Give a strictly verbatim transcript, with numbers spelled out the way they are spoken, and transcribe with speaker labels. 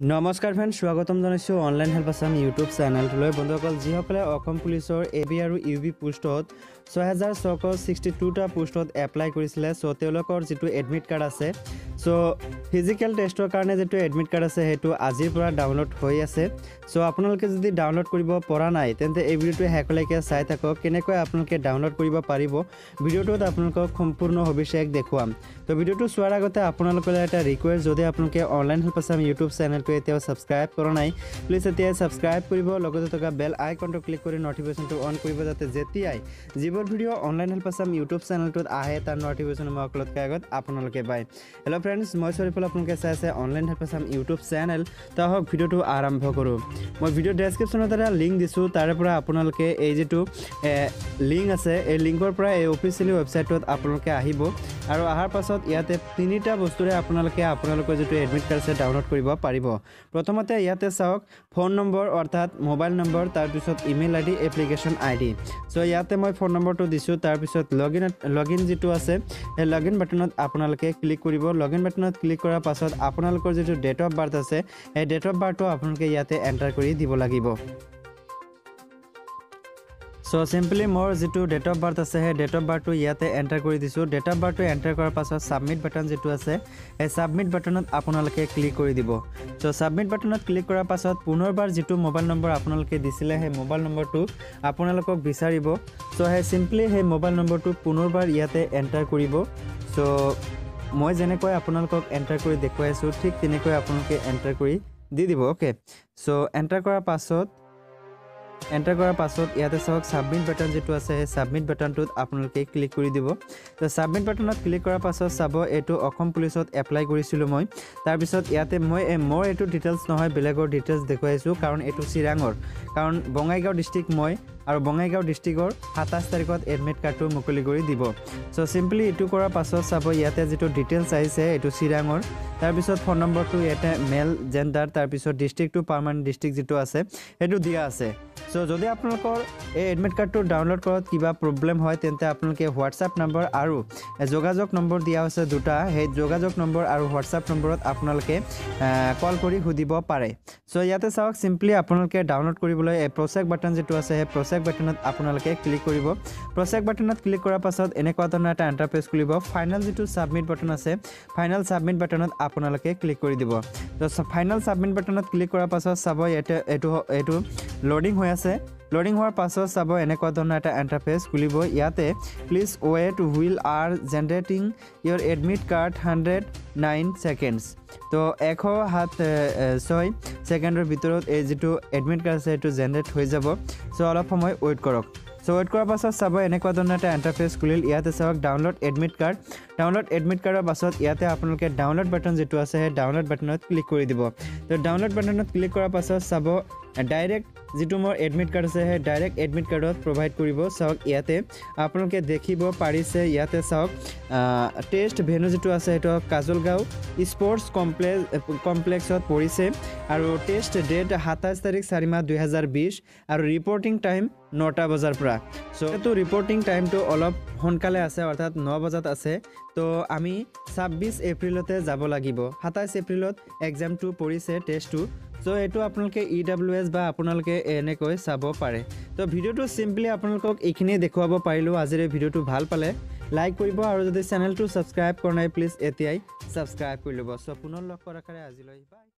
Speaker 1: নমস্কাৰ ফ্ৰেন্ড, স্বাগতম জনাইছো অনলাইন হেল্প আছাম ইউটিউব চেনেলটোলৈ। বন্ধুসকল, যিসকলে অসম পুলিচৰ এ বি আৰু ইউ বি পোষ্টত ছয় হাজাৰ ছশ ছিক্সটি টুটা পোষ্টত এপ্লাই কৰিছিলে, চ' তেওঁলোকৰ যিটো এডমিট কাৰ্ড আছে, চ' ফিজিকেল টেষ্টৰ কাৰণে যিটো এডমিট কাৰ্ড আছে সেইটো আজিৰ পৰা ডাউনলোড হৈ আছে। চ' আপোনালোকে যদি ডাউনলোড কৰিব পৰা নাই তেন্তে এই ভিডিঅ'টো শেষলৈকে চাই থাকক। কেনেকৈ আপোনালোকে ডাউনলোড কৰিব পাৰিব ভিডিঅ'টোত আপোনালোকক সম্পূৰ্ণ সবিশেষ দেখুৱাম। তো ভিডিঅ'টো চোৱাৰ আগতে আপোনালোকৰ এটা ৰিকুৱেষ্ট, যদি আপোনালোকে অনলাইন হেল্প আছাম ইউটিউব চেনেলটো এতিয়াও ছাবস্ক্ৰাইব কৰা নাই, প্লিজ এতিয়াই ছাবস্ক্ৰাইব কৰিব, লগতে থকা বেল আইকনটো ক্লিক কৰি নটিফিকেশ্যনটো অন কৰিব, যাতে যেতিয়াই যিবোৰ video' online help Assam YouTube চেনেলটোত আহে তাৰ নটিফিকেশ্যন মই সকলোতকৈ আগত আপোনালোকে পায়। হেল্ল' ফ্ৰেণ্ডছ, মই চৰিফুল, আপোনালোকে চাই আছে online help Assam YouTube channel. তো আহক ভিডিঅ'টো আৰম্ভ কৰোঁ। মই ভিডিঅ' ডেছক্ৰিপশ্যনত এটা লিংক দিছোঁ, তাৰে পৰা আপোনালোকে এই যিটো লিংক আছে এই লিংকৰ পৰা এই অফিচিয়েলি ৱেবছাইটটোত আপোনালোকে আহিব, আৰু অহাৰ পাছত ইয়াতে তিনিটা বস্তুৰে আপোনালোকে আপোনালোকৰ যিটো এডমিট কাৰ্ড আছে ডাউনলোড কৰিব পাৰিব। প্ৰথমতে ইয়াতে চাওক ফোন নম্বৰ অৰ্থাৎ মোবাইল নম্বৰ, তাৰপিছত email I D, application I D. চ' ইয়াতে মই ফোন নম্বৰটো দিছোঁ, তাৰপিছত লগ ইন লগ ইন যিটো আছে সেই লগ ইন বাটনত আপোনালোকে ক্লিক কৰিব। লগ ইন বাটনত ক্লিক কৰাৰ পাছত আপোনালোকৰ যিটো ডেট অফ বাৰ্থ আছে সেই ডেট অফ বাৰ্থটো আপোনালোকে ইয়াতে এণ্টাৰ কৰি দিব লাগিব। চ' চিম্পলি মোৰ যিটো ডেট অফ বাৰ্থ আছে সেই ডেট অফ বাৰ্থটো ইয়াতে এণ্টাৰ কৰি দিছোঁ। ডেট অফ বাৰ্থটো এণ্টাৰ কৰাৰ পাছত ছাবমিট বাটন যিটো আছে সেই ছাবমিট বাটনত আপোনালোকে ক্লিক কৰি দিব। চ' ছাবমিট বাটনত ক্লিক কৰাৰ পাছত পুনৰবাৰ যিটো মোবাইল নম্বৰ আপোনালোকে দিছিলে সেই মোবাইল নম্বৰটো আপোনালোকক বিচাৰিব। চ' সেই চিম্পলি সেই মোবাইল নম্বৰটো পুনৰবাৰ ইয়াতে এণ্টাৰ কৰিব। চ' মই যেনেকৈ আপোনালোকক এণ্টাৰ কৰি দেখুৱাই আছোঁ ঠিক তেনেকৈ আপোনালোকে এণ্টাৰ কৰি দি দিব। অ'কে, চ' এণ্টাৰ কৰাৰ পাছত এণ্টাৰ কৰাৰ পাছত ইয়াতে চাওক ছাবমিট বাটন যিটো আছে সেই ছাবমিট বাটনটোত আপোনালোকে ক্লিক কৰি দিব। তো ছাবমিট বাটনত ক্লিক কৰাৰ পাছত চাব এইটো অসম পুলিচত এপ্লাই কৰিছিলোঁ মই। তাৰপিছত ইয়াতে মই মোৰ এইটো ডিটেইলছ নহয়, বেলেগৰ ডিটেইলছ দেখুৱাইছোঁ, কাৰণ এইটো চিৰাঙৰ, কাৰণ বঙাইগাঁও ডিষ্ট্ৰিক্ট মই, আৰু বঙাইগাঁও ডিষ্ট্ৰিক্টৰ সাতাইছ তাৰিখত এডমিট কাৰ্ডটো মুকলি কৰি দিব। চ' চিম্পলি এইটো কৰাৰ পাছত চাব ইয়াতে যিটো ডিটেইলছ আহিছে এইটো চিৰাঙৰ, তাৰপিছত ফোন নম্বৰটো ইয়াতে মেল জেণ্ডাৰ, তাৰপিছত ডিষ্ট্ৰিক্টটো পাৰ্মানেণ্ট ডিষ্ট্ৰিক্ট যিটো আছে সেইটো দিয়া আছে। চ' যদি আপোনালোকৰ এই এডমিট কাৰ্ডটো ডাউনলোড কৰাত কিবা প্ৰব্লেম হয় তেন্তে আপোনালোকে হোৱাটছআপ নম্বৰ আৰু যোগাযোগ নম্বৰ দিয়া হৈছে দুটা, সেই যোগাযোগ নম্বৰ আৰু হোৱাটছআপ নম্বৰত আপোনালোকে কল কৰি সুধিব পাৰে। চ' ইয়াতে চাওক চিম্পলি আপোনালোকে ডাউনলোড কৰিবলৈ এই প্ৰচেছ বাটন যিটো আছে সেই প্ৰচেছ বাটনত আপোনালোকে ক্লিক কৰিব। প্ৰচেছ বাটনত ক্লিক কৰাৰ পাছত এনেকুৱা ধৰণৰ এটা ইণ্টাৰফেচ খুলিব। ফাইনেল যিটো ছাবমিট বাটন আছে ফাইনেল ছাবমিট বাটনত আপোনালোকে ক্লিক কৰি দিব। তো ফাইনেল ছাবমিট বাটনত ক্লিক কৰাৰ পাছত চাব ইয়াতে এইটো এইটো লোডিং হৈ আছে। লোডিং হোৱাৰ পাছত চাব এনেকুৱা ধৰণৰ এটা ইণ্টাৰফেচ খুলিব। ইয়াতে please wait while are generating your admit card hundred nine seconds. তো এশ সাত ছয় ছেকেণ্ডৰ ভিতৰত এই যিটো এডমিট কাৰ্ড আছে সেইটো জেনেৰেট হৈ যাব। চ' অলপ সময় ৱেইট কৰক। চ' ৱেইট কৰাৰ পাছত চাব এনেকুৱা ধৰণৰ এটা ইণ্টাৰফেচ খুলিল। ইয়াতে চাওক download admit card. Download admit কাৰ্ডৰ পাছত ইয়াতে আপোনালোকে ডাউনলোড বাটন যিটো আছে সেই ডাউনলোড বাটনত ক্লিক কৰি দিব। তো ডাউনলোড বাটনত ক্লিক কৰাৰ পাছত চাব ডাইৰেক্ট যিটো মোৰ এডমিট কাৰ্ড আছে সেই ডাইৰেক্ট এডমিট কাৰ্ডত প্ৰভাইড কৰিব। চাওক ইয়াতে আপোনালোকে দেখিব পাৰিছে, ইয়াতে চাওক টেষ্ট ভেনু যিটো আছে সেইটো কাজলগাঁও স্পৰ্টছ কমপ্লেক্স কমপ্লেক্সত পৰিছে, আৰু টেষ্ট ডেট সাতাইছ তাৰিখ চাৰি মাহ দুহেজাৰ বিছ, আৰু ৰিপৰ্টিং টাইম নটা বজাৰ পৰা। চ' এইটো ৰিপৰ্টিং টাইমটো অলপ সোনকালে আছে, অৰ্থাৎ ন বজাত আছে। তো আমি ছাব্বিছ এপ্ৰিলতে যাব লাগিব। সাতাইছ এপ্ৰিলত এক্সামটো পৰিছে, টেষ্টটো। চ' এইটো আপোনালোকে ই ডাব্লিউ এছ বা আপোনালোকে এনেকৈ চাব পাৰে। তো ভিডিঅ'টো চিম্পলি আপোনালোকক এইখিনিয়ে দেখুৱাব পাৰিলোঁ। আজিৰ এই ভিডিঅ'টো ভাল পালে লাইক কৰিব, আৰু যদি চেনেলটো ছাবস্ক্ৰাইব কৰা নাই প্লিজ এতিয়াই ছাবস্ক্ৰাইব কৰি ল'ব। চ' পুনৰ লগ কৰাৰ কাৰণে আজিলৈ বাই।